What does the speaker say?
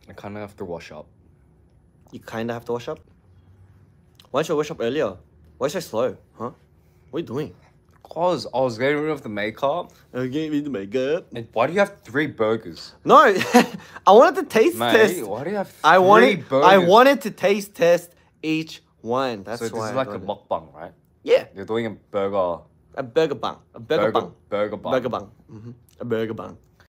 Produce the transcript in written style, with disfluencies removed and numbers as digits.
I kind of have to wash up. You kind of have to wash up? Why don't you wash up earlier? Why so slow? Huh? What are you doing? Cause I was getting rid of the makeup. I'm getting rid of makeup. And why do you have 3 burgers? No, I wanted to taste Mate, test. why do you have 3 I wanted burgers? to taste test each one. That's So this why. is like a mukbang, right? Yeah, You're doing a burger. a burger bun. A burger bun. Burger bun. Burger bun. A burger bun.